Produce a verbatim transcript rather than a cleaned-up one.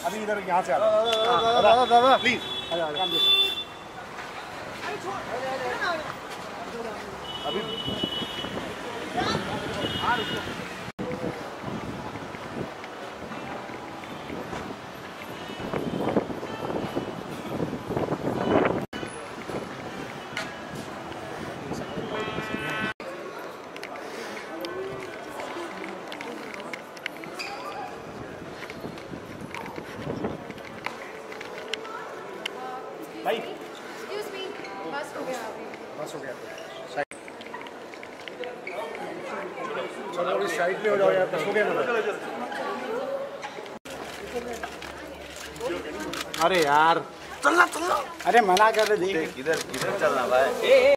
अभी इधर यहाँ से आ दादा दादा प्लीज अभी भाई एक्सक्यूज मी, बस हो गया अभी। बस हो गया चलो साइड पे हो जाओ यार, बस हो गया ना। अरे यार चलना चलना, अरे मना कर दे। इधर इधर चलना भाई।